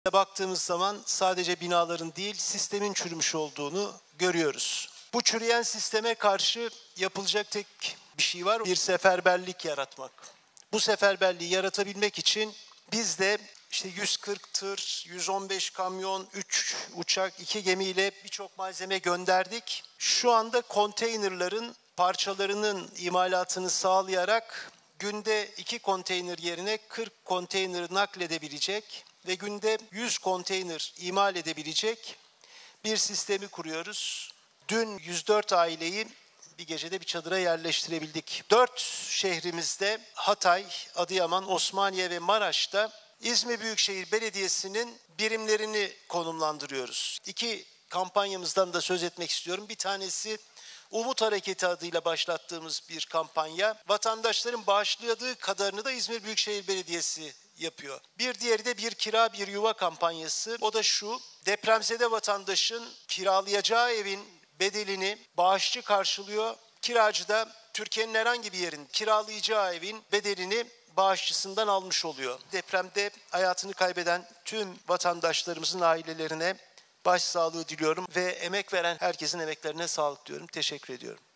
Baktığımız zaman sadece binaların değil, sistemin çürümüş olduğunu görüyoruz. Bu çürüyen sisteme karşı yapılacak tek bir şey var, bir seferberlik yaratmak. Bu seferberliği yaratabilmek için biz de işte 140 tır, 115 kamyon, 3 uçak, 2 gemiyle birçok malzeme gönderdik. Şu anda konteynerların parçalarının imalatını sağlayarak günde 2 konteyner yerine 40 konteyner nakledebilecek ve günde 100 konteyner imal edebilecek bir sistemi kuruyoruz. Dün 104 aileyi bir gecede bir çadıra yerleştirebildik. 4 şehrimizde Hatay, Adıyaman, Osmaniye ve Maraş'ta İzmir Büyükşehir Belediyesi'nin birimlerini konumlandırıyoruz. 2 kampanyamızdan da söz etmek istiyorum. Bir tanesi Umut Hareketi adıyla başlattığımız bir kampanya. Vatandaşların bağışladığı kadarını da İzmir Büyükşehir Belediyesi yapıyor. Bir diğeri de bir kira bir yuva kampanyası. O da şu: depremzede vatandaşın kiralayacağı evin bedelini bağışçı karşılıyor. Kiracı da Türkiye'nin herhangi bir yerinde kiralayacağı evin bedelini bağışçısından almış oluyor. Depremde hayatını kaybeden tüm vatandaşlarımızın ailelerine başsağlığı diliyorum ve emek veren herkesin emeklerine sağlık diyorum. Teşekkür ediyorum.